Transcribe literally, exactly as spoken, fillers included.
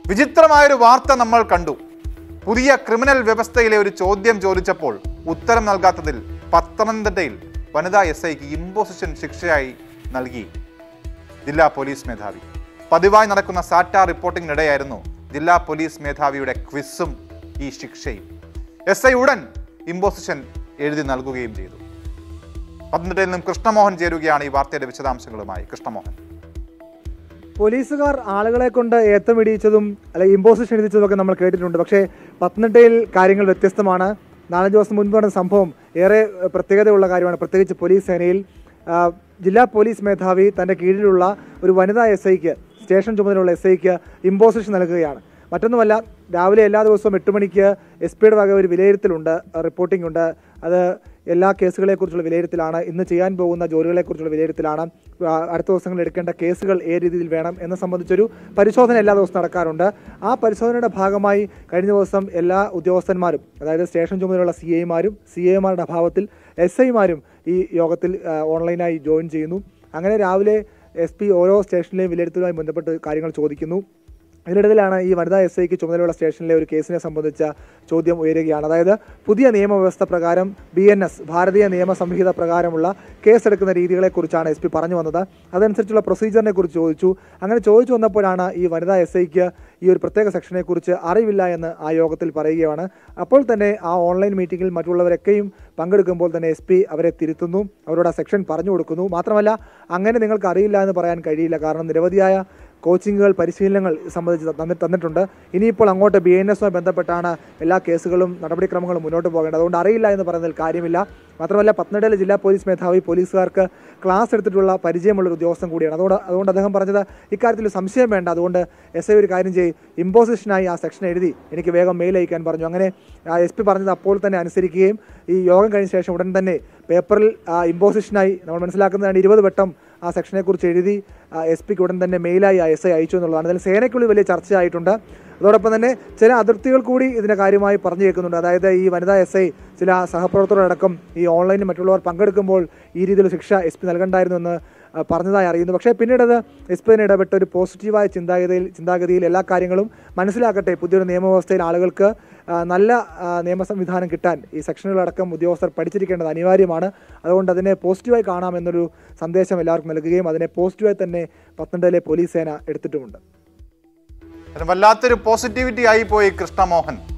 വിചിത്രമായൊരു വാർത്ത നമ്മൾ കണ്ടു. പുതിയ ക്രിമിനൽ വ്യവസ്ഥയിലെ ഒരു ചോദ്യം ചോദിച്ചപ്പോൾ ഉത്തരം നൽകാത്തതിൽ പത്തനംതിട്ടയിൽ വനിതാ എസ് ഐക്ക് ഇമ്പോസിഷൻ ശിക്ഷയായി നൽകി ജില്ലാ പോലീസ് മേധാവി. പതിവായി നടക്കുന്ന സാറ്റ റിപ്പോർട്ടിങ്ങിനിടെയായിരുന്നു ജില്ലാ പോലീസ് മേധാവിയുടെ ക്വിസും ഈ ശിക്ഷയും. എസ് ഐ ഉടൻ ഇമ്പോസിഷൻ എഴുതി നൽകുകയും ചെയ്തു. പത്തനംതിട്ടയിൽ നിന്നും കൃഷ്ണമോഹൻ ചേരുകയാണ് ഈ വാർത്തയുടെ വിശദാംശങ്ങളുമായി. കൃഷ്ണമോഹൻ, പോലീസുകാർ ആളുകളെ കൊണ്ട് ഏത്തമിടിയിച്ചതും അല്ലെ ഇമ്പോസിഷൻ എഴുതിച്ചതും നമ്മൾ കേട്ടിട്ടുണ്ട്. പക്ഷേ പത്തനംതിട്ടയിൽ കാര്യങ്ങൾ വ്യത്യസ്തമാണ്. നാലഞ്ച് ദിവസം മുൻപ് നടന്ന സംഭവം ഏറെ പ്രത്യേകതയുള്ള കാര്യമാണ്. പ്രത്യേകിച്ച് പോലീസ് സേനയിൽ ജില്ലാ പോലീസ് മേധാവി തൻ്റെ കീഴിലുള്ള ഒരു വനിതാ എസ് ഐക്ക്, സ്റ്റേഷൻ ചുമതലയുള്ള എസ് ഐക്ക് ഇമ്പോസിഷൻ നൽകുകയാണ്. മറ്റൊന്നുമല്ല, രാവിലെ എല്ലാ ദിവസവും എട്ട് മണിക്ക് എസ് പിയുടെ വക ഒരു വിലയിരുത്തലുണ്ട്, റിപ്പോർട്ടിംഗ് ഉണ്ട്. അത് എല്ലാ കേസുകളെക്കുറിച്ചുള്ള വിലയിരുത്തലാണ്. ഇന്ന് ചെയ്യാൻ പോകുന്ന ജോലികളെക്കുറിച്ചുള്ള വിലയിരുത്തലാണ്. അടുത്ത ദിവസങ്ങളിൽ എടുക്കേണ്ട കേസുകൾ ഏത് രീതിയിൽ വേണം എന്നെ സംബന്ധിച്ചൊരു പരിശോധന എല്ലാ ദിവസവും നടക്കാറുണ്ട്. ആ പരിശോധനയുടെ ഭാഗമായി കഴിഞ്ഞ ദിവസം എല്ലാ ഉദ്യോഗസ്ഥന്മാരും, അതായത് സ്റ്റേഷൻ ചുമതലയുള്ള സി ഐമാരും സി ഐമാരുടെ അഭാവത്തിൽ എസ് ഐമാരും ഈ യോഗത്തിൽ ഓൺലൈനായി ജോയിൻ ചെയ്യുന്നു. അങ്ങനെ രാവിലെ എസ് പി ഓരോ സ്റ്റേഷനിലെയും വിലയിരുത്തലുമായി ബന്ധപ്പെട്ട് കാര്യങ്ങൾ ചോദിക്കുന്നു. ഇതിനിടയിലാണ് ഈ വനിതാ എസ് ഐക്ക് ചുമതലയുള്ള സ്റ്റേഷനിലെ ഒരു കേസിനെ സംബന്ധിച്ച ചോദ്യം ഉയരുകയാണ്. അതായത് പുതിയ നിയമവ്യവസ്ഥ പ്രകാരം ബി എൻ എസ് ഭാരതീയ നിയമ സംഹിത പ്രകാരമുള്ള കേസെടുക്കുന്ന രീതികളെക്കുറിച്ചാണ് എസ് പി പറഞ്ഞു വന്നത്. അതനുസരിച്ചുള്ള പ്രൊസീജിയറിനെ കുറിച്ച് ചോദിച്ചു. അങ്ങനെ ചോദിച്ചു വന്നപ്പോഴാണ് ഈ വനിതാ എസ് ഐക്ക് ഈ ഒരു പ്രത്യേക സെക്ഷനെക്കുറിച്ച് അറിവില്ല എന്ന് ആ യോഗത്തിൽ പറയുകയാണ്. അപ്പോൾ തന്നെ ആ ഓൺലൈൻ മീറ്റിങ്ങിൽ മറ്റുള്ളവരൊക്കെയും പങ്കെടുക്കുമ്പോൾ തന്നെ എസ് പി അവരെ തിരുത്തുന്നു, അവരോട് ആ സെക്ഷൻ പറഞ്ഞു കൊടുക്കുന്നു. മാത്രമല്ല, അങ്ങനെ നിങ്ങൾക്ക് അറിയില്ല എന്ന് പറയാൻ കഴിയില്ല, കാരണം നിരവധിയായ കോച്ചിങ്ങുകൾ, പരിശീലനങ്ങൾ സംബന്ധിച്ച് തന്നി തന്നിട്ടുണ്ട് ഇനിയിപ്പോൾ അങ്ങോട്ട് ബി എൻ എസുമായി ബന്ധപ്പെട്ടാണ് എല്ലാ കേസുകളും നടപടിക്രമങ്ങളും മുന്നോട്ട് പോകേണ്ടത്. അതുകൊണ്ട് അറിയില്ല എന്ന് പറയുന്നതിൽ കാര്യമില്ല. മാത്രമല്ല, പത്തനംതിട്ടയിലെ ജില്ലാ പോലീസ് മേധാവി പോലീസുകാർക്ക് ക്ലാസ് എടുത്തിട്ടുള്ള പരിചയമുള്ളൊരു ഉദ്യോഗസ്ഥൻ കൂടിയാണ്. അതുകൊണ്ട് അതുകൊണ്ട് അദ്ദേഹം പറഞ്ഞത് ഇക്കാര്യത്തിൽ സംശയം വേണ്ട, അതുകൊണ്ട് എസ് ഐ ഒരു കാര്യം ചെയ്യും, ഇമ്പോസിഷനായി ആ സെക്ഷൻ എഴുതി എനിക്ക് വേഗം മെയിൽ അയക്കാൻ പറഞ്ഞു. അങ്ങനെ എസ് പി പറഞ്ഞത് അപ്പോൾ തന്നെ അനുസരിക്കുകയും ഈ യോഗം കഴിഞ്ഞ ശേഷം ഉടൻ തന്നെ പേപ്പറിൽ ഇമ്പോസിഷനായി നമ്മൾ മനസ്സിലാക്കുന്നതാണ് ഇരുപത് വട്ടം ആ സെക്ഷനെക്കുറിച്ച് എഴുതി എസ് പിക്ക് ഉടൻ തന്നെ മെയിലായി ആ എസ് ഐ അയച്ചു എന്നുള്ളതാണ്. അതിൽ സേനയ്ക്കുള്ളിൽ വലിയ ചർച്ചയായിട്ടുണ്ട്. അതോടൊപ്പം തന്നെ ചില അതിർത്തികൾ കൂടി ഇതിൻ്റെ കാര്യമായി പറഞ്ഞു കേൾക്കുന്നുണ്ട്. അതായത് ഈ വനിതാ എസ് ഐ ചില സഹപ്രവർത്തകരടക്കം ഈ ഓൺലൈനിൽ മറ്റുള്ളവർ പങ്കെടുക്കുമ്പോൾ ഈ രീതിയിൽ ശിക്ഷ എസ് പി നൽകണ്ടായിരുന്നു എന്ന് പറഞ്ഞതായി അറിയുന്നു. പക്ഷേ പിന്നീടത് എസ് പി തന്നെ ഇടപെട്ട ഒരു പോസിറ്റീവായ ചിന്താഗതിയിൽ ചിന്താഗതിയിൽ എല്ലാ കാര്യങ്ങളും മനസ്സിലാക്കട്ടെ, പുതിയൊരു നിയമവ്യവസ്ഥയിൽ ആളുകൾക്ക് നല്ല നിയമ സംവിധാനം കിട്ടാൻ ഈ സെക്ഷനുകളടക്കം ഉദ്യോഗസ്ഥർ പഠിച്ചിരിക്കേണ്ടത് അനിവാര്യമാണ്. അതുകൊണ്ട് അതിനെ പോസിറ്റീവായി കാണാമെന്നൊരു സന്ദേശം എല്ലാവർക്കും നൽകുകയും അതിനെ പോസിറ്റീവായി തന്നെ പത്തനംതിട്ടയിലെ പോലീസ് സേന എടുത്തിട്ടുമുണ്ട്. വല്ലാത്തൊരു പോസിറ്റിവിറ്റി ആയി പോയി കൃഷ്ണമോഹൻ.